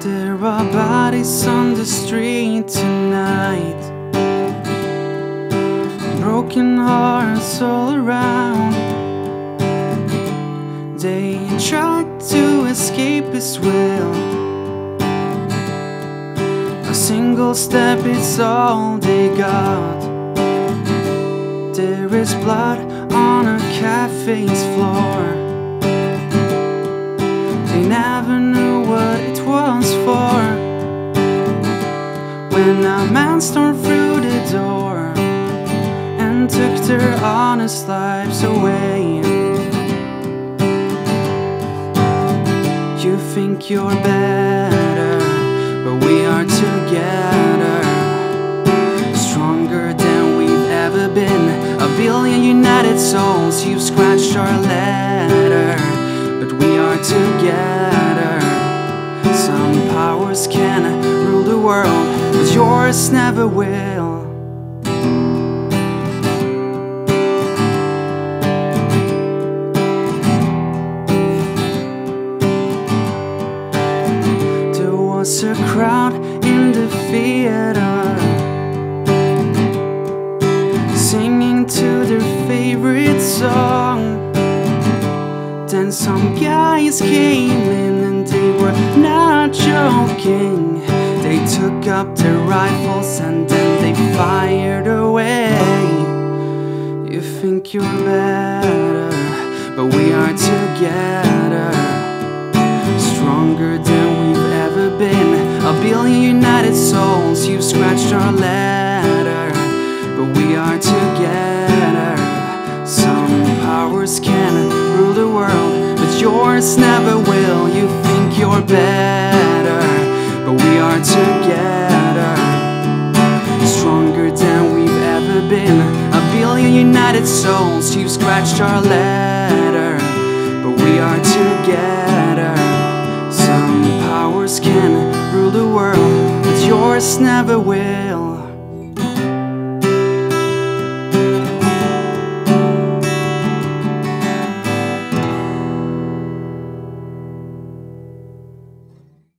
There are bodies on the street tonight, broken hearts all around. They try to escape as well. A single step is all they got. There is blood on a café's floor. They never knew what it was for. When a man stormed through the door and took their honest lives away. You think you're better, but we are together, stronger than we've ever been. A billion united souls, you've scratched our letter, but we are together. Some powers can rule the world, but yours never will. There was a crowd in the theater, singing to their favorite song. Then some guys came in and they were not joking. They took up their rifles and then they fired away. You think you're better, but we are together, stronger than we've ever been. A billion united souls, you've scratched our letter, but we are together. Some powers can rule the world, but yours never will. You think you're better, but we are together, stronger than we've ever been. A billion united souls, you've scratched our letter, but we are together. Some powers can rule the world, but yours never will.